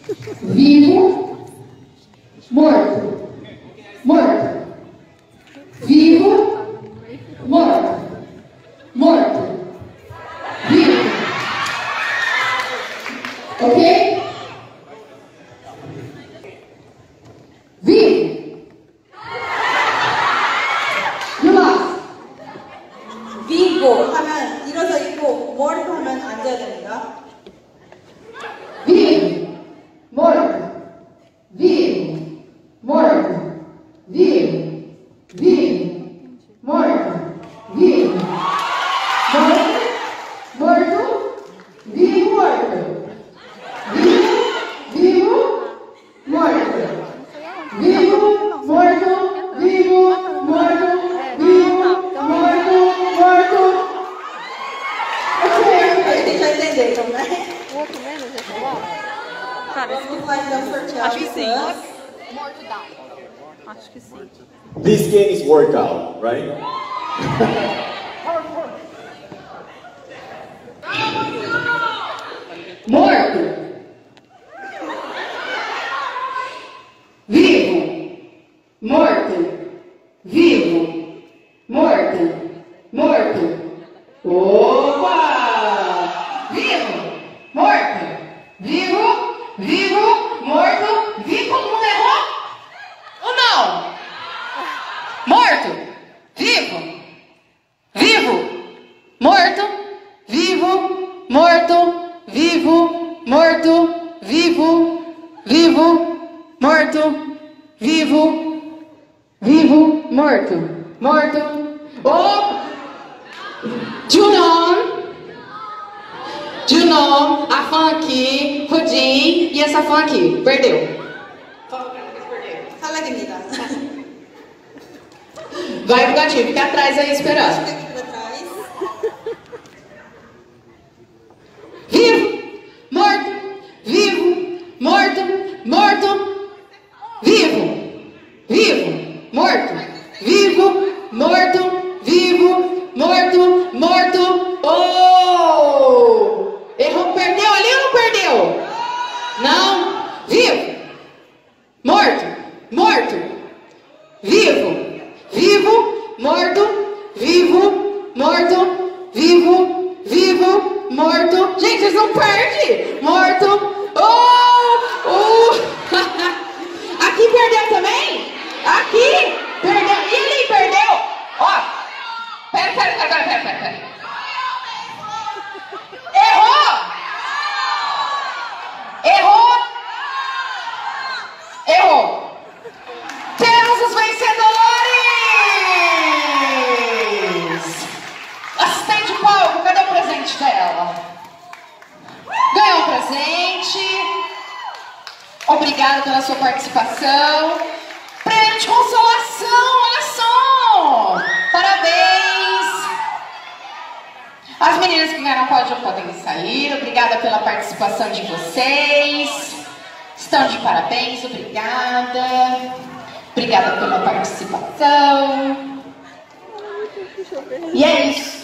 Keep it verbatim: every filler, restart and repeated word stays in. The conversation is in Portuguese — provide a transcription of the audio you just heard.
vivo, morto, morto, vivo, morto, morto, vivo. Ok? Vivo. You lost. vivo 하면 일어서 있고 morto 하면 앉아야 됩니다. Vivo, morto, vivo, morto, vivo, vivo, morto, vivo, morto, morto, vivo, morto, vivo, vivo, morto, vivo, morto, vivo, morto, vivo, morto, morto. Acho que já entenderam, né? O outro menos, já falou? Cara, esse Vamos lá então sortear. acho que as sim. pessoas. Morto down. Acho que sim. This game is workout, right? Morto, vivo, morto, vivo, morto, morto. Opa! Vivo, morto, vivo, vivo, morto, vivo. Todo mundo errou? Ou não? Morto, vivo, vivo, morto, vivo, morto, vivo, morto, vivo, vivo, morto, vivo, vivo, morto, morto. Oh! Junon, Junon, a fã aqui, Rudim e essa fã aqui. Perdeu. 탈락입니다. Vai pro gatinho, fica atrás aí esperando. Fica aqui pra trás. Vivo, morto, vivo, morto, morto, vivo, vivo, morto, vivo, morto, vivo, morto, morto. Oh! Errou, perdeu ali ou não perdeu? Não. Vivo, morto, morto, vivo, vivo, morto, vivo, morto, vivo, vivo, morto. Gente, vocês não perdem. Morto. Oh! Oh! Aqui perdeu também? Aqui? Perdeu. E ali perdeu? Ó. Pera, pera, pera, pera, pera, pera. Errou! Errou! Errou! Temos os vencedores! Assistente de palco, cadê o presente dela? Ganhou um presente. Obrigada pela sua participação. Prêmio de consolação, olha só! Parabéns! As meninas que ganharam pódio podem sair. Obrigada pela participação de vocês. Estão de parabéns, obrigada. Obrigada pela participação. E é isso.